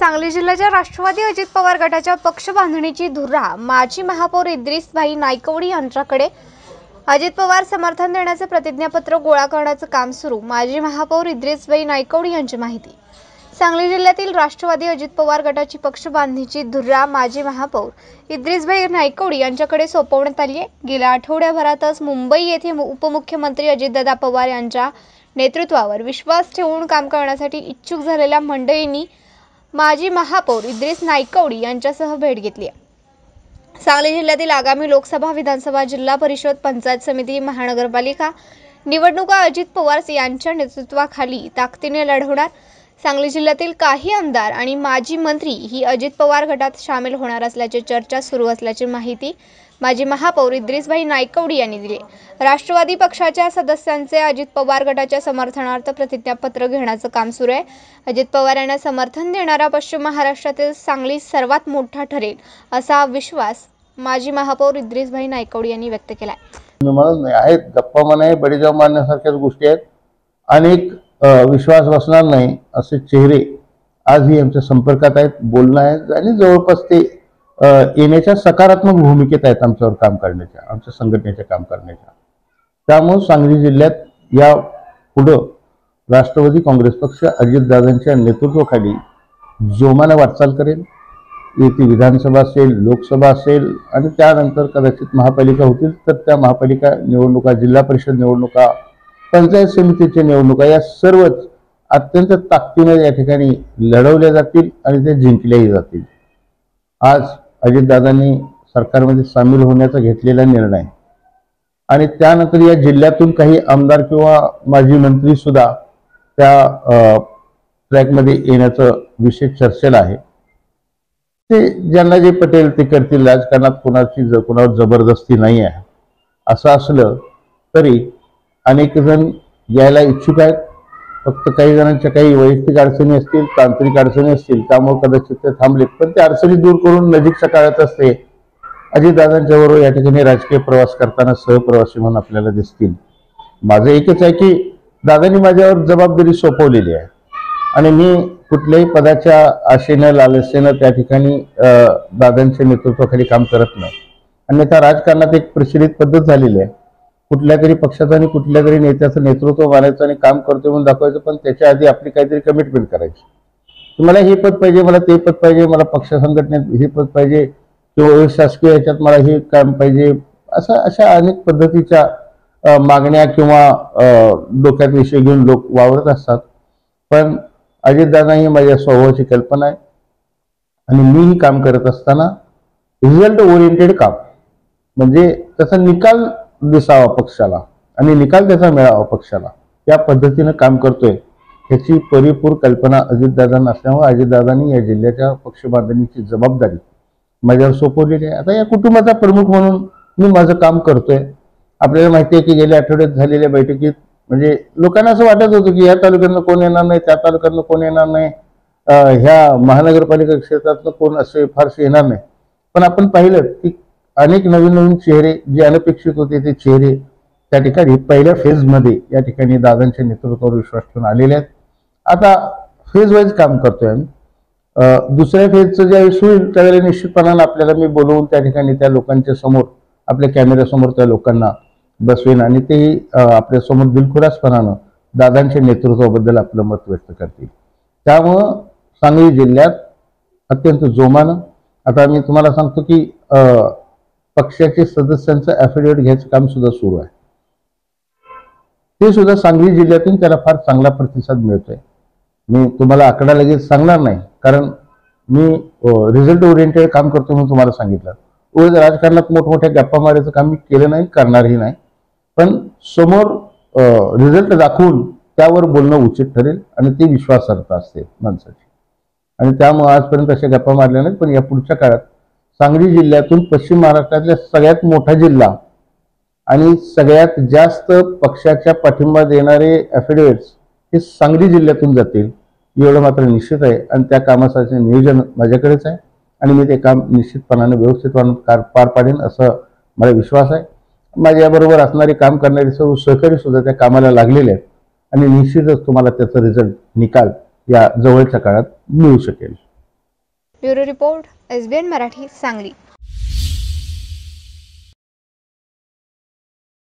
सांगली जिल्ह्याच्या राष्ट्रवादी अजित पवार गटाच्या पक्ष बांधणीची धुरा माजी महापौर इद्रिसभाई नाईकवडी यांच्याकडे अजित पवार समर्थन देण्याचे प्रतिज्ञापत्र गोळा करण्याचे काम सुरू। माजी महापौर इद्रिसभाई नाईकवडी यांची माहिती। सांगली जिल्ह्यातील राष्ट्रवादी अजित पवार गटाची पक्ष बांधणीची धुरा माजी महापौर इद्रिसभाई नाईकवडी यांच्याकडे सोपवण्यात आली आहे। गेल्या आठवड्याभरातच मुंबई येथे उपमुख्यमंत्री अजितदादा पवार यांच्या नेतृत्वावर विश्वास ठेवून काम करण्यासाठी इच्छुक झालेल्या मंडळींनी माजी महापौर इद्रिस नाईकवडी यांच्यासह भेट घेतली आहे। सांगली जिल्ह्यातील आगामी लोकसभा, विधानसभा, जिल्हा परिषद, पंचायत समिती, महानगरपालिका निवडणुका अजित पवार यांच्या नेतृत्वाखाली ताकदीने लढवणार। सांगली जिल्ह्यातील काही आमदार आणि माजी मंत्री ही अजित पवार गटात सामील होणार असल्याची चर्चा सुरू असल्याची माहिती माजी महापौर इद्रिसभाई नाईकवडी यांनी दिली। राष्ट्रवादी पक्षाच्या सदस्यांचे अजित पवार गटाच्या समर्थनार्थ प्रतिज्ञापत्र घेण्याचे काम सुरू आहे। अजित पवार यांना समर्थन देणारा पश्चिम महाराष्ट्रातील सांगली सर्वात मोठा ठरेल असा विश्वास माजी महापौर इद्रिसभाई नाईकवडी यांनी व्यक्त केला आहे। गप्पा म्हणे बडीजाव मारण्यासारख्याच गोष्टी आहेत। अनेक विश्वास बसणार नाही असे चेहरे आजही आमच्या संपर्कात आहेत, बोलणं आहेत आणि जवळपास ते येण्याच्या सकारात्मक भूमिकेत आहेत आमच्यावर काम करण्याच्या, आमच्या संघटनेच्या काम करण्याच्या। त्यामुळे सांगली जिल्ह्यात या पुढं राष्ट्रवादी काँग्रेस पक्ष अजितदादांच्या नेतृत्वाखाली जोमाने वाटचाल करेल। येथे विधानसभा असेल, लोकसभा असेल आणि त्यानंतर कदाचित महापालिका होतील तर त्या महापालिका निवडणुका, जिल्हा परिषद निवडणुका, पंचायत समितीच्या निवडणुका या सर्वच अत्यंत ताकदीने या ठिकाणी लढवल्या जातील आणि ते जिंकल्याही जातील। आज अजितदादांनी सरकारमध्ये सामील होण्याचा घेतलेला निर्णय आणि त्यानंतर या जिल्ह्यातून काही आमदार किंवा माजी मंत्री सुद्धा त्या ट्रॅकमध्ये येण्याचं विषय चर्चेला आहे। ते ज्यांना जे पटेल ते करतील, राजकारणात कोणावर जबरदस्ती नाही आहे। असं असलं तरी अनेक जण यायला इच्छुक आहेत, फक्त काही जणांच्या काही वैयक्तिक अडचणी असतील, तांत्रिक अडचणी असतील, त्यामुळे कदाचित ते थांबलेत। पण ते अडचणी दूर करून नजीकच्या काळात असते अजितदादांच्या बरोबर या ठिकाणी राजकीय प्रवास करताना सहप्रवासी म्हणून आपल्याला दिसतील। माझं एकच आहे की दादांनी माझ्यावर जबाबदारी सोपवलेली आहे आणि मी कुठल्याही पदाच्या आशेनं लालसेनं त्या ठिकाणी दादांच्या नेतृत्वाखाली काम करत नाही। अन्यथा राजकारणात एक प्रचलित पद्धत झालेली आहे, कुठल्या तरी पक्षाचं आणि कुठल्या तरी नेत्याचं नेतृत्व मानायचं आणि काम करतोय म्हणून दाखवायचं, पण त्याच्या आधी आपली काहीतरी कमिटमेंट करायची। मला हे पद पाहिजे, मला ते पद पाहिजे, मला पक्ष संघटनेत हे पद पाहिजे किंवा शासकीय याच्यात मला हे काम पाहिजे, अशा अनेक पद्धतीच्या मागण्या किंवा डोक्यात विषय घेऊन लोक वावरत असतात। पण अजितदादा ही माझ्या स्वभावाची कल्पना आहे आणि मीही काम करत असताना रिझल्ट ओरिएंटेड काम, म्हणजे त्याचा निकाल दिसावा पक्षाला आणि निकाल त्याचा मिळावा पक्षाला, या पद्धतीने काम करतोय ह्याची परिपूर्ण कल्पना अजितदादांना असल्यामुळे अजितदादांनी या जिल्ह्याच्या पक्ष बांधणीची जबाबदारी माझ्यावर सोपवलेली आहे। आता या कुटुंबाचा प्रमुख म्हणून मी माझं काम करतोय। आपल्याला माहिती आहे की गेल्या आठवड्यात झालेल्या बैठकीत म्हणजे लोकांना असं वाटत होतं की या तालुक्यातनं कोण येणार नाही, त्या तालुक्यातनं कोण येणार नाही, ह्या महानगरपालिका क्षेत्रातनं कोण असे फारसे येणार नाही। पण आपण पाहिलं की अनेक नवीन नवीन चेहरे जे अनपेक्षित होते ते चेहरे त्या ठिकाणी पहिल्या फेजमध्ये या ठिकाणी दादांच्या नेतृत्वावर विश्वास ठेवून आलेले आहेत। आता फेज वाईज काम करतोय आम्ही। दुसऱ्या फेजचं ज्यावेळेस होईल त्यावेळेला निश्चितपणाने आपल्याला मी बोलवून त्या ठिकाणी त्या लोकांच्या समोर, आपल्या कॅमेऱ्यासमोर त्या लोकांना बसवेन आणि तेही आपल्या समोर दिलखुलासपणानं दादांच्या नेतृत्वाबद्दल आपलं मत व्यक्त करतील। त्यामुळं सांगली जिल्ह्यात अत्यंत जोमानं आता मी तुम्हाला सांगतो की पक्षाचे सदस्यांचं ॲफिडेव्हिट घ्यायचं काम सुद्धा सुरू आहे। ते सुद्धा सांगली जिल्ह्यातून त्याला फार चांगला प्रतिसाद मिळतोय। मी तुम्हाला आकडा लगेच सांगणार नाही, कारण मी रिझल्ट ओरिएंटेड काम करतो म्हणून तुम्हाला सांगितलं। उगाच राजकारणात मोठमोठ्या गप्पा मारायचं काम मी केलं नाही, करणारही नाही। पण समोर रिझल्ट दाखवून त्यावर बोलणं उचित ठरेल आणि ते विश्वासार्हता असते माणसाची, आणि त्यामुळे आजपर्यंत अशा गप्पा मारल्या नाहीत। पण या पुढच्या काळात सांगली जिल्ह्यातून पश्चिम महाराष्ट्रातल्या सगळ्यात मोठा जिल्हा आणि सगळ्यात जास्त पक्षाच्या पाठिंबा देणारे ॲफिडेव्हिट्स हे सांगली जिल्ह्यातून जातील एवढं मात्र निश्चित आहे। आणि त्या कामासाठी नियोजन माझ्याकडेच आहे आणि मी ते काम निश्चितपणाने व्यवस्थितपणे पार पाडेन असं मला विश्वास आहे। माझ्याबरोबर असणारे काम करणारे सर्व सहकारी सुद्धा त्या कामाला लागलेले आहेत आणि निश्चितच तुम्हाला त्याचा रिझल्ट, निकाल या जवळच्या काळात मिळू शकेल। Bureau report, SBN Marathi, Sangli.